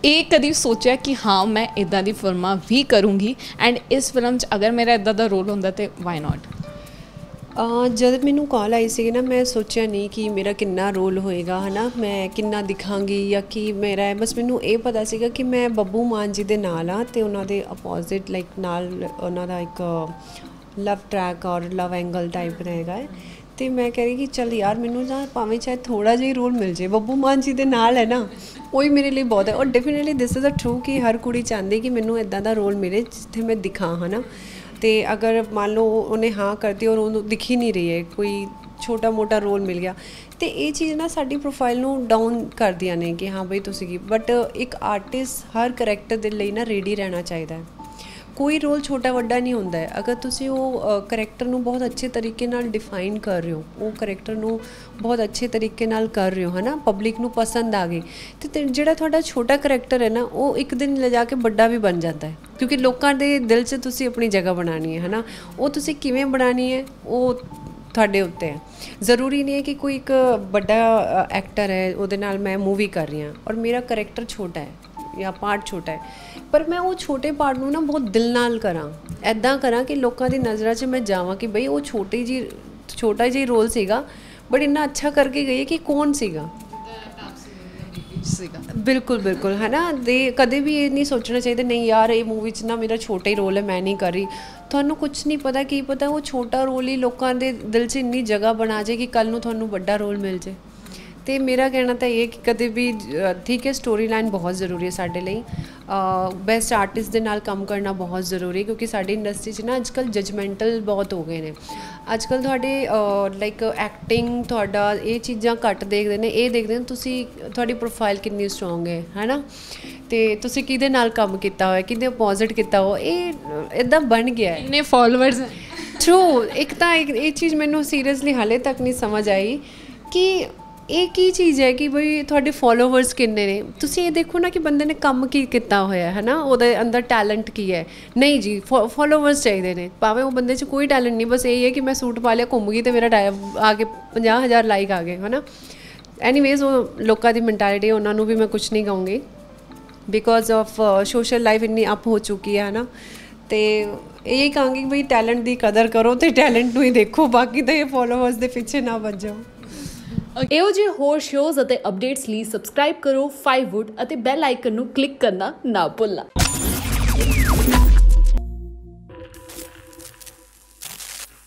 ਇਹ ਕਦੀ ਸੋਚਿਆ ਕਿ ਹਾਂ ਮੈਂ ਇੱਦਾਂ ਦੀ ਫਿਲਮਾਂ ਵੀ ਕਰੂੰਗੀ ਐਂਡ ਇਸ ਫਿਲਮ 'ਚ ਅਗਰ ਮੇਰਾ ਇੱਦਾਂ ਦਾ ਰੋਲ ਹੁੰਦਾ ਤਾਂ ਵਾਈ ਨਾਟ? ਜਦ ਮੈਨੂੰ ਕਾਲ ਆਈ ਸੀ ਨਾ, ਮੈਂ ਸੋਚਿਆ ਨਹੀਂ ਕਿ ਮੇਰਾ ਕਿੰਨਾ ਰੋਲ ਹੋਏਗਾ, ਹੈ ਨਾ, ਮੈਂ ਕਿੰਨਾ ਦਿਖਾਂਗੀ ਜਾਂ ਕੀ ਮੇਰਾ ਹੈ। ਬਸ ਮੈਨੂੰ ਇਹ ਪਤਾ ਸੀਗਾ ਕਿ ਮੈਂ ਬੱਬੂ ਮਾਨ ਜੀ ਦੇ ਨਾਲ ਹਾਂ ਅਤੇ ਉਹਨਾਂ ਦੇ ਅਪੋਜ਼ਿਟ ਲਾਈਕ ਨਾਲ ਉਹਨਾਂ ਦਾ ਇੱਕ ਲਵ ਟਰੈਕ ਔਰ ਲਵ ਐਂਗਲ ਟਾਈਪ ਰਹੇਗਾ ਹੈ। ਅਤੇ ਮੈਂ ਕਹਿ ਰਹੀ ਕਿ ਚੱਲ ਯਾਰ ਮੈਨੂੰ ਨਾ ਭਾਵੇਂ ਚਾਹੇ ਥੋੜ੍ਹਾ ਜਿਹਾ ਹੀ ਰੋਲ ਮਿਲ ਜਾਏ, ਬੱਬੂ ਮਾਨ ਜੀ ਦੇ ਨਾਲ ਹੈ ਨਾ, ਉਹੀ ਮੇਰੇ ਲਈ ਬਹੁਤ ਹੈ। ਔਰ definitely this is a true ਕਿ ਹਰ ਕੁੜੀ ਚਾਹੁੰਦੀ ਕਿ ਮੈਨੂੰ ਇੱਦਾਂ ਦਾ ਰੋਲ ਮਿਲੇ ਜਿੱਥੇ ਮੈਂ ਦਿਖਾਂ, ਹੈ ਨਾ। ਅਤੇ ਅਗਰ ਮੰਨ ਲਓ ਉਹਨੇ ਹਾਂ ਕਰਤੀ ਔਰ ਉਹਨੂੰ ਦਿਖ ਹੀ ਨਹੀਂ ਰਹੀ ਹੈ, ਕੋਈ ਛੋਟਾ ਮੋਟਾ ਰੋਲ ਮਿਲ ਗਿਆ, ਅਤੇ ਇਹ ਚੀਜ਼ ਨਾ ਸਾਡੀ ਪ੍ਰੋਫਾਈਲ ਨੂੰ ਡਾਊਨ ਕਰਦੀਆਂ ਨੇ ਕਿ ਹਾਂ ਬਈ ਤੁਸੀਂ ਕੀ। ਬਟ ਇੱਕ ਆਰਟਿਸਟ ਹਰ ਕਰੈਕਟਰ ਦੇ ਲਈ ਨਾ ਰੈਡੀ ਰਹਿਣਾ ਚਾਹੀਦਾ ਹੈ। ਕੋਈ ਰੋਲ ਛੋਟਾ ਵੱਡਾ ਨਹੀਂ ਹੁੰਦਾ ਹੈ। ਅਗਰ ਤੁਸੀਂ ਉਹ ਕਰੈਕਟਰ ਨੂੰ ਬਹੁਤ ਅੱਛੇ ਤਰੀਕੇ ਨਾਲ ਡਿਫਾਈਨ ਕਰ ਰਹੇ ਹੋ, ਉਹ ਕਰੈਕਟਰ ਨੂੰ ਬਹੁਤ ਅੱਛੇ ਤਰੀਕੇ ਨਾਲ ਕਰ ਰਹੇ ਹੋ, ਹੈ ਨਾ, ਪਬਲਿਕ ਨੂੰ ਪਸੰਦ ਆ ਗਈ, ਅਤੇ ਜਿਹੜਾ ਤੁਹਾਡਾ ਛੋਟਾ ਕਰੈਕਟਰ ਹੈ ਨਾ, ਉਹ ਇੱਕ ਦਿਨ ਲਿਜਾ ਕੇ ਵੱਡਾ ਵੀ ਬਣ ਜਾਂਦਾ ਹੈ। ਕਿਉਂਕਿ ਲੋਕਾਂ ਦੇ ਦਿਲ 'ਚ ਤੁਸੀਂ ਆਪਣੀ ਜਗ੍ਹਾ ਬਣਾਉਣੀ ਹੈ ਨਾ, ਉਹ ਤੁਸੀਂ ਕਿਵੇਂ ਬਣਾਉਣੀ ਹੈ ਉਹ ਤੁਹਾਡੇ ਉੱਤੇ ਹੈ। ਜ਼ਰੂਰੀ ਨਹੀਂ ਹੈ ਕਿ ਕੋਈ ਇੱਕ ਵੱਡਾ ਐਕਟਰ ਹੈ ਉਹਦੇ ਨਾਲ ਮੈਂ ਮੂਵੀ ਕਰ ਰਹੀ ਹਾਂ ਔਰ ਮੇਰਾ ਕਰੈਕਟਰ ਛੋਟਾ ਹੈ ਜਾਂ ਪਾਰਟ ਛੋਟਾ ਹੈ, ਪਰ ਮੈਂ ਉਹ ਛੋਟੇ ਪਾਰਟ ਨੂੰ ਨਾ ਬਹੁਤ ਦਿਲ ਨਾਲ ਕਰਾਂ, ਇੱਦਾਂ ਕਰਾਂ ਕਿ ਲੋਕਾਂ ਦੀ ਨਜ਼ਰਾਂ 'ਚ ਮੈਂ ਜਾਵਾਂ ਕਿ ਬਈ ਉਹ ਛੋਟਾ ਜਿਹੀ ਰੋਲ ਸੀਗਾ ਬਟ ਇੰਨਾ ਅੱਛਾ ਕਰਕੇ ਗਈ ਕਿ ਕੌਣ ਸੀਗਾ। ਬਿਲਕੁਲ ਬਿਲਕੁਲ, ਹੈ ਨਾ। ਅਤੇ ਕਦੇ ਵੀ ਇਹ ਨਹੀਂ ਸੋਚਣਾ ਚਾਹੀਦਾ ਨਹੀਂ ਯਾਰ ਇਹ ਮੂਵੀ 'ਚ ਨਾ ਮੇਰਾ ਛੋਟਾ ਹੀ ਰੋਲ ਹੈ, ਮੈਂ ਨਹੀਂ ਕਰ ਰਹੀ। ਤੁਹਾਨੂੰ ਕੁਛ ਨਹੀਂ ਪਤਾ, ਕੀ ਪਤਾ ਉਹ ਛੋਟਾ ਰੋਲ ਹੀ ਲੋਕਾਂ ਦੇ ਦਿਲ 'ਚ ਇੰਨੀ ਜਗ੍ਹਾ ਬਣਾ ਜਾਏ ਕਿ ਕੱਲ੍ਹ ਨੂੰ ਤੁਹਾਨੂੰ ਵੱਡਾ ਰੋਲ ਮਿਲ ਜਾਏ। ਅਤੇ ਮੇਰਾ ਕਹਿਣਾ ਤਾਂ ਇਹ ਕਿ ਕਦੇ ਵੀ ਠੀਕ ਹੈ, ਸਟੋਰੀ ਲਾਈਨ ਬਹੁਤ ਜ਼ਰੂਰੀ ਹੈ ਸਾਡੇ ਲਈ, ਬੈਸਟ ਆਰਟਿਸਟ ਦੇ ਨਾਲ ਕੰਮ ਕਰਨਾ ਬਹੁਤ ਜ਼ਰੂਰੀ, ਕਿਉਂਕਿ ਸਾਡੀ ਇੰਡਸਟਰੀ 'ਚ ਨਾ ਅੱਜ ਕੱਲ੍ਹ ਜਜਮੈਂਟਲ ਬਹੁਤ ਹੋ ਗਏ ਨੇ। ਅੱਜ ਕੱਲ੍ਹ ਤੁਹਾਡੇ ਲਾਈਕ ਐਕਟਿੰਗ ਤੁਹਾਡਾ ਇਹ ਚੀਜ਼ਾਂ ਘੱਟ ਦੇਖਦੇ ਨੇ, ਇਹ ਦੇਖਦੇ ਨੇ ਤੁਸੀਂ ਤੁਹਾਡੀ ਪ੍ਰੋਫਾਈਲ ਕਿੰਨੀ ਸਟਰੋਂਗ ਹੈ ਨਾ, ਅਤੇ ਤੁਸੀਂ ਕਿਹਦੇ ਨਾਲ ਕੰਮ ਕੀਤਾ ਹੋਇਆ, ਕਿਹਦੇ ਅਪੋਜ਼ਿਟ ਕੀਤਾ ਹੋ, ਇਹ ਇੱਦਾਂ ਬਣ ਗਿਆ। ਇੰਨੇ ਫੋਲੋਵਰਸ ਟਰੂ। ਇੱਕ ਤਾਂ ਇਹ ਚੀਜ਼ ਮੈਨੂੰ ਸੀਰੀਅਸਲੀ ਹਾਲੇ ਤੱਕ ਨਹੀਂ ਸਮਝ ਆਈ ਕਿ ਇਹ ਕੀ ਚੀਜ਼ ਹੈ ਕਿ ਬਈ ਤੁਹਾਡੇ ਫੋਲੋਵਰਸ ਕਿੰਨੇ ਨੇ। ਤੁਸੀਂ ਇਹ ਦੇਖੋ ਨਾ ਕਿ ਬੰਦੇ ਨੇ ਕੰਮ ਕੀ ਕੀਤਾ ਹੋਇਆ ਹੈ ਨਾ, ਉਹਦੇ ਅੰਦਰ ਟੈਲੈਂਟ ਕੀ ਹੈ। ਨਹੀਂ ਜੀ, ਫੋਲੋਵਰਸ ਚਾਹੀਦੇ ਨੇ, ਭਾਵੇਂ ਉਹ ਬੰਦੇ 'ਚ ਕੋਈ ਟੈਲੈਂਟ ਨਹੀਂ, ਬਸ ਇਹ ਹੈ ਕਿ ਮੈਂ ਸੂਟ ਪਾ ਲਿਆ, ਘੁੰਮ ਗਈ ਅਤੇ ਮੇਰਾ ਆ ਕੇ 50,000 ਲਾਈਕ ਆ ਗਏ, ਹੈ ਨਾ। ਐਨੀਵੇਜ਼ ਉਹ ਲੋਕਾਂ ਦੀ ਮੈਂਟੈਲਿਟੀ, ਉਹਨਾਂ ਨੂੰ ਵੀ ਮੈਂ ਕੁਛ ਨਹੀਂ ਕਹੂੰਗੀ ਬਿਕੋਜ਼ ਆਫ ਸੋਸ਼ਲ ਲਾਈਫ ਇੰਨੀ ਅਪ ਹੋ ਚੁੱਕੀ ਹੈ ਨਾ। ਅਤੇ ਇਹ ਕਹਾਂਗੀ ਕਿ ਬਈ ਟੈਲੈਂਟ ਦੀ ਕਦਰ ਕਰੋ ਅਤੇ ਟੈਲੈਂਟ ਨੂੰ ਹੀ ਦੇਖੋ, ਬਾਕੀ ਤਾਂ ਇਹ ਫੋਲੋਵਰਸ ਦੇ ਪਿੱਛੇ ਨਾ ਭੱਜ ਜਾਓ। ਇਹੋ ਜਿਹੇ ਹੋਰ ਸ਼ੋਜ਼ ਅਤੇ ਅਪਡੇਟਸ ਲਈ ਸਬਸਕ੍ਰਾਈਬ ਕਰੋ 5wood ਅਤੇ ਬੈਲ ਆਈਕਨ ਨੂੰ ਕਲਿੱਕ ਕਰਨਾ ਨਾ ਭੁੱਲਣਾ।